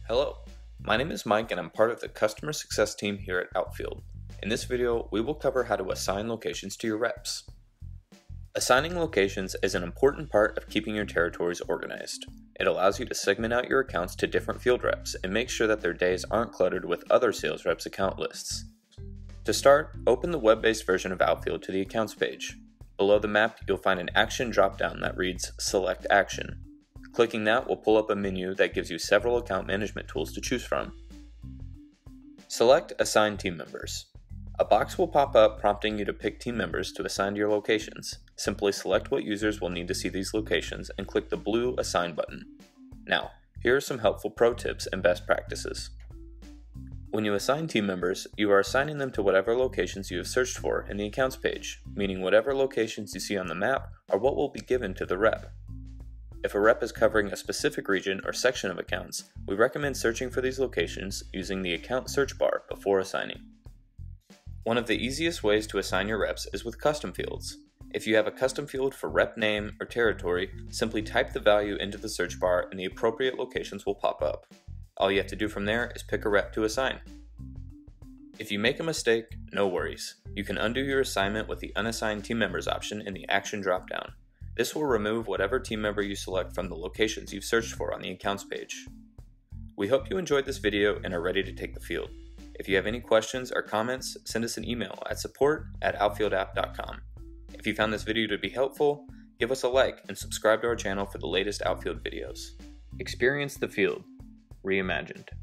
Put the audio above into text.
Hello, my name is Mike and I'm part of the customer success team here at Outfield. In this video, we will cover how to assign locations to your reps. Assigning locations is an important part of keeping your territories organized. It allows you to segment out your accounts to different field reps and make sure that their days aren't cluttered with other sales reps' account lists. To start, open the web-based version of Outfield to the Accounts page. Below the map, you'll find an action drop-down that reads Select Action. Clicking that will pull up a menu that gives you several account management tools to choose from. Select Assign Team Members. A box will pop up prompting you to pick team members to assign to your locations. Simply select what users will need to see these locations and click the blue Assign button. Now, here are some helpful pro tips and best practices. When you assign team members, you are assigning them to whatever locations you have searched for in the Accounts page, meaning whatever locations you see on the map are what will be given to the rep. If a rep is covering a specific region or section of accounts, we recommend searching for these locations using the account search bar before assigning. One of the easiest ways to assign your reps is with custom fields. If you have a custom field for rep name or territory, simply type the value into the search bar and the appropriate locations will pop up. All you have to do from there is pick a rep to assign. If you make a mistake, no worries. You can undo your assignment with the Unassigned Team Members option in the Action dropdown. This will remove whatever team member you select from the locations you've searched for on the Accounts page. We hope you enjoyed this video and are ready to take the field. If you have any questions or comments, send us an email at support@outfieldapp.com. If you found this video to be helpful, give us a like and subscribe to our channel for the latest Outfield videos. Experience the field, reimagined.